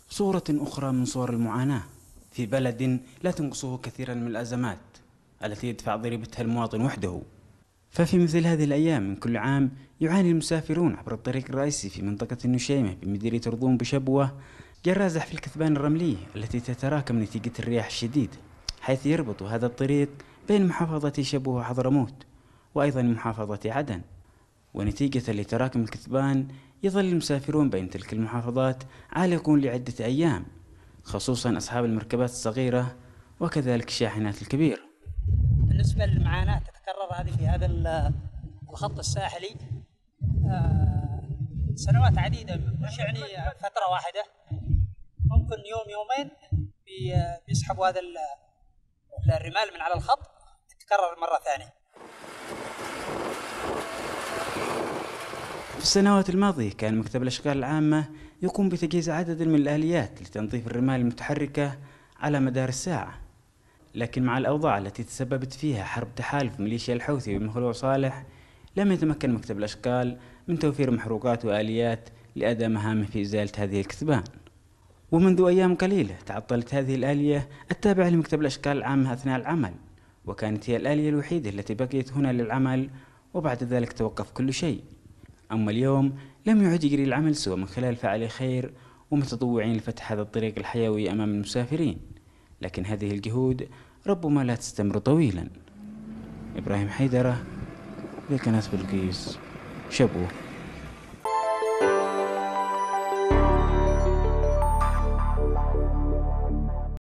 صورة أخرى من صور المعاناة في بلد لا تنقصه كثيرا من الأزمات التي يدفع ضريبتها المواطن وحده. ففي مثل هذه الأيام من كل عام يعاني المسافرون عبر الطريق الرئيسي في منطقة النشيمة بمديرية رضوم بشبوة جراء زحف الكثبان الرملية التي تتراكم نتيجة الرياح الشديدة، حيث يربط هذا الطريق بين محافظة شبوة وحضرموت وأيضا محافظة عدن. ونتيجة لتراكم الكثبان يظل المسافرون بين تلك المحافظات عالقون لعدة أيام، خصوصا أصحاب المركبات الصغيرة وكذلك الشاحنات الكبيرة. بالنسبة للمعاناة تتكرر هذه في هذا الخط الساحلي سنوات عديدة، مش يعني فترة واحدة، ممكن يوم يومين بيسحبوا هذا الرمال من على الخط، تتكرر مرة ثانية. في السنوات الماضية كان مكتب الأشغال العامة يقوم بتجهيز عدد من الآليات لتنظيف الرمال المتحركة على مدار الساعة، لكن مع الأوضاع التي تسببت فيها حرب تحالف ميليشيا الحوثي بمخلوع صالح لم يتمكن مكتب الأشغال من توفير محروقات وآليات لأداء مهامه في إزالة هذه الكثبان. ومنذ أيام قليلة تعطلت هذه الآلية التابعة لمكتب الأشغال العامة أثناء العمل، وكانت هي الآلية الوحيدة التي بقيت هنا للعمل، وبعد ذلك توقف كل شيء. أما اليوم لم يعد يجري العمل سوى من خلال فاعلي خير ومتطوعين لفتح هذا الطريق الحيوي أمام المسافرين، لكن هذه الجهود ربما لا تستمر طويلا. إبراهيم حيدرة، لقناة بلقيس، شبوة.